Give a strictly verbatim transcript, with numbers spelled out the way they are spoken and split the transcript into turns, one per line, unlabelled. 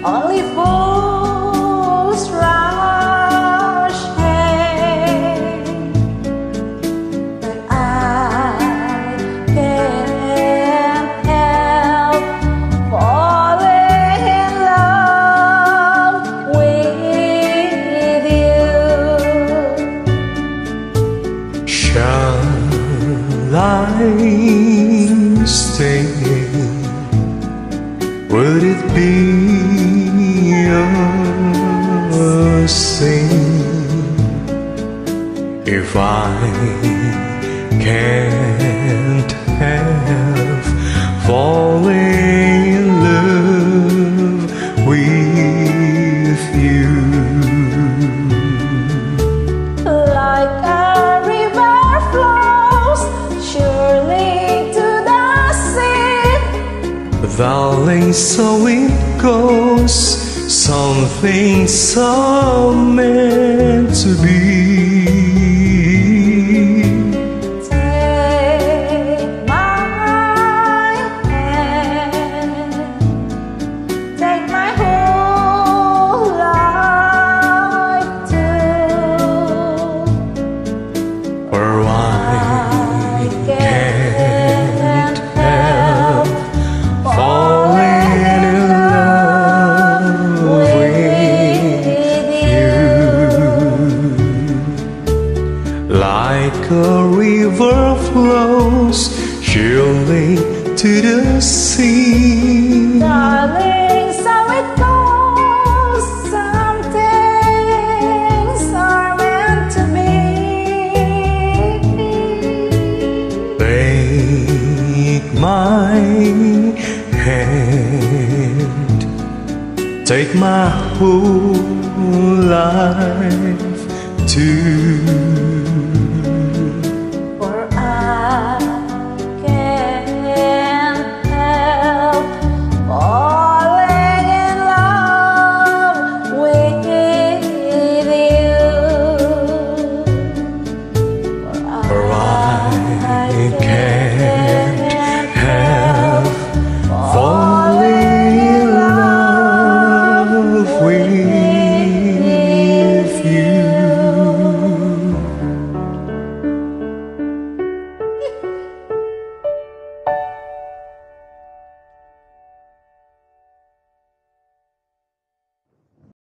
only fools rush in, but I can't help falling in love with you.
Shall I stay? Would it be a sin if I can't help falling in love with you?
Like a river flows surely to the sea,
Darling, so it goes. Some things are meant to be.
Take my hand, take my whole life too,
For I
I
can't help
falling
falling in love with you. Like a river flows surely to the sea,
darling, so it goes. Some things are meant to be.
Take my hand, take my whole life too.